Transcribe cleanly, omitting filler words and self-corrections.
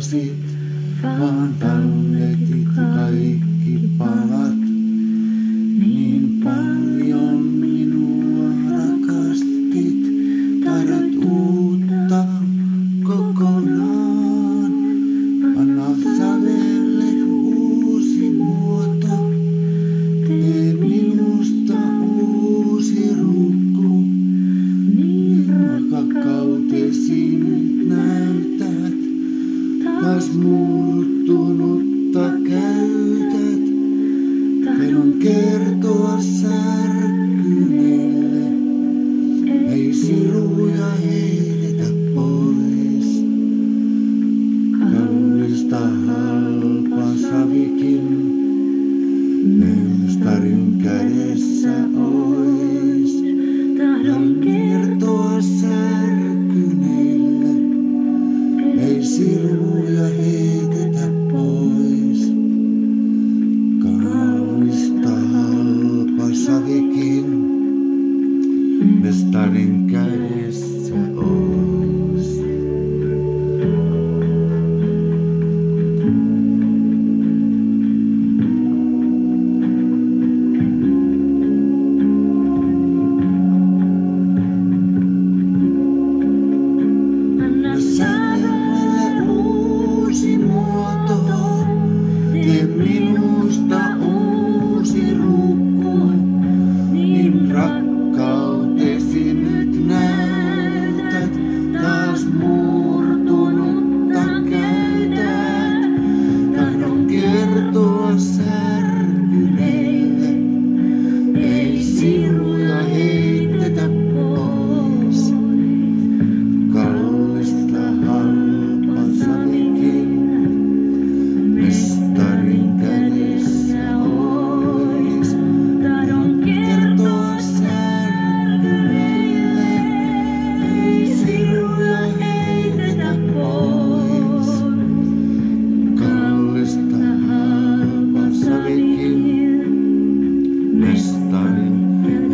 lupasit, vaan talletit kaikki palat. Niin paljon minua rakastit, taidot uutta kokonaan. Anna sävelle uusi muoto, tee minusta uusi ruku. Niin rakkautesi nyt näytät, taas murtunutta käytät. Taidon kertoa särkyneille, ei siruja heitetä pois. Kallista halpa savikin, mestarin kädessä ois. Taidon kertoa särkyneille, ei siruja heitetä pois. Kallista halpa savikin, mestarin kädessä ois. Anna sävelle uusi muoto, tee minusta uusi ruku. Niin rakkautesi nyt näytät, taas murtunutta käytät. Tahdon kertoa särkyneille, ei siruja heitetä pois. Kallista halpa savikin, mestarin kädessä ois. Tahdon kertoa särkyneille, ei siruja heitetä pois. Kallista halpa savikin, mestarin